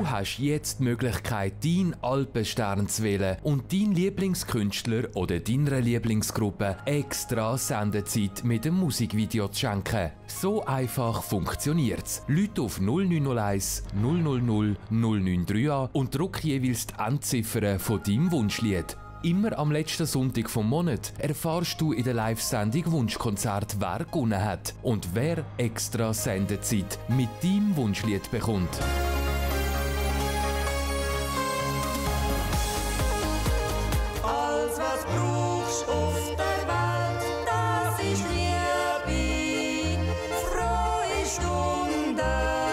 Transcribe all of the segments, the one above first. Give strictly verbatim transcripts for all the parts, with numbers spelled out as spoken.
hast jetzt die Möglichkeit, deinen Alpenstern zu wählen und deinen Lieblingskünstler oder deiner Lieblingsgruppe extra Sendezeit mit dem Musikvideo zu schenken. So einfach funktioniert's. Lüt auf null neun null eins null null null null neun drei an und druck jeweils die Endziffer von deinem Wunschlied. Immer am letzten Sonntag vom Monat erfahrst du in der Live-Sendung Wunschkonzert, wer gewonnen hat und wer extra Sendezeit mit deinem Wunschlied bekommt. Alles, was brauchst auf der Welt, das ist Liebe, frohe Stunden.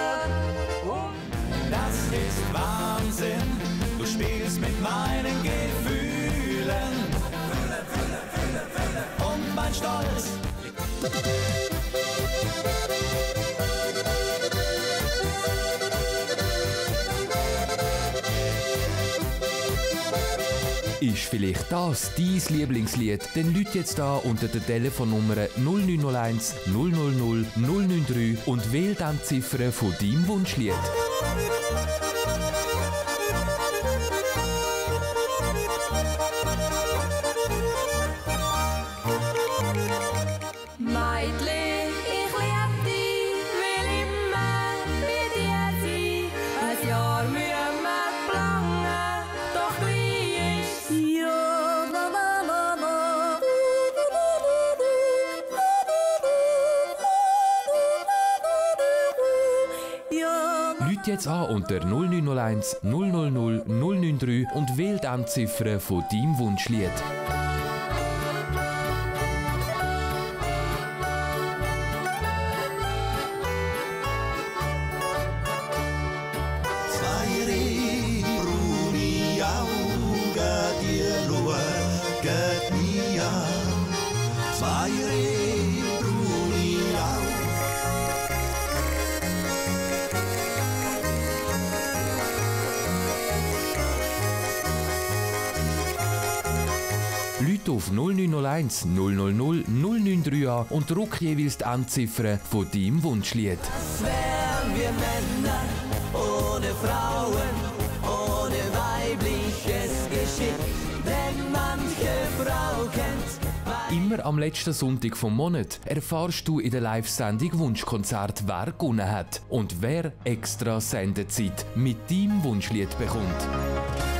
Und das ist Wahnsinn, du spielst mit meinen Gefühlen. Fühle, fühle, fühle, fühle. Und mein Stolz. Ist vielleicht das dein Lieblingslied? Dann lüt jetzt an unter der Telefonnummer null neun null eins null null null null neun drei und wähl dann die Ziffer von deinem Wunschlied. Meidli, ich lieb dich, will immer bei dir sein. Ein Jahr müssen wir planen, doch gleich ist's. Ja, la la la la. Ja. Lüt jetzt an unter null neun null eins null null null null neun drei und wähl dann die Ziffer von deinem Wunschlied. Lüt auf null neun null eins null null null null neun drei an und druck jeweils die Endziffer von deinem Wunschlied. Was wären wir Männer ohne Frauen, ohne weibliches Geschick, wenn manche Frau kennt. Immer am letzten Sonntag vom Monat erfahrst du in der Live-Sendung Wunschkonzert, wer gewonnen hat und wer extra Sendezeit mit deinem Wunschlied bekommt.